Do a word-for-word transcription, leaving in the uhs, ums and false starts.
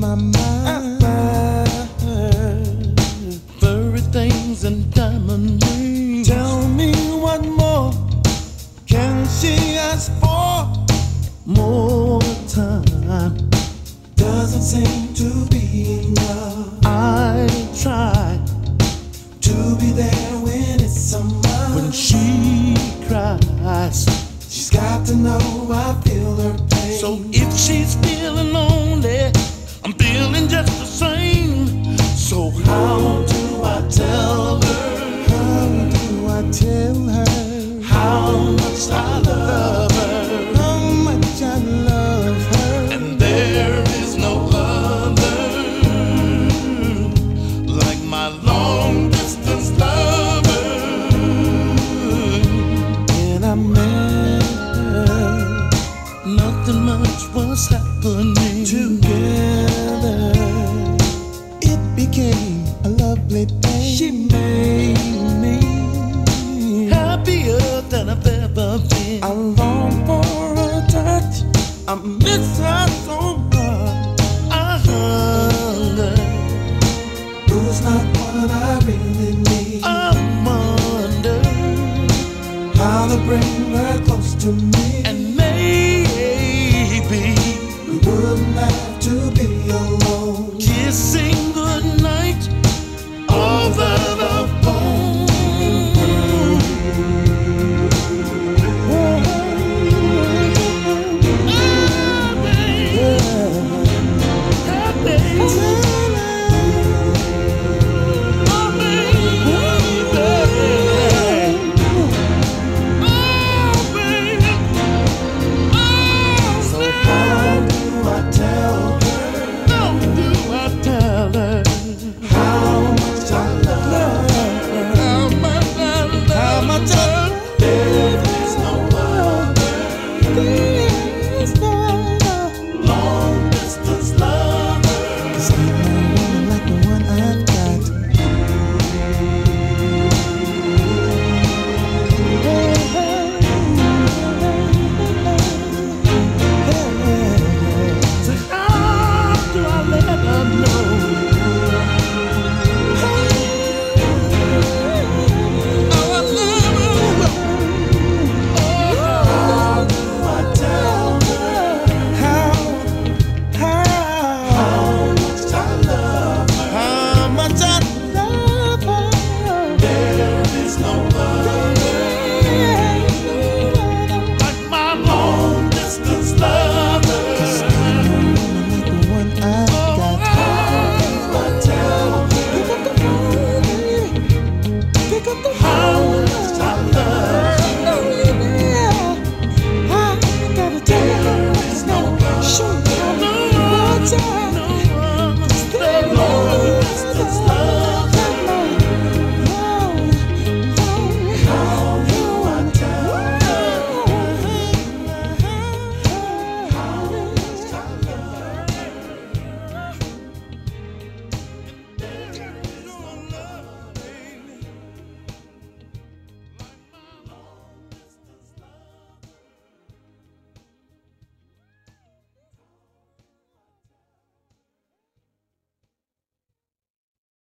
my mind. Furry things and diamond rings. Tell me what more can she ask for? More time doesn't seem to be enough. I try to be there when it's summer. When she cries, she's got to know I feel her pain. So if she's feeling lonely, I'm feeling just the same. So how do I tell her? How do I tell her how much I love her? How much I love her. And there is no other like my long distance lover. And I met her, nothing much was happening. Together it became a lovely thing. She made me happier than I've ever been. I long for her touch, I miss her so much. I hunger, who's not what I really need. I wonder how to bring her close to me. And maybe we wouldn't have to be alone.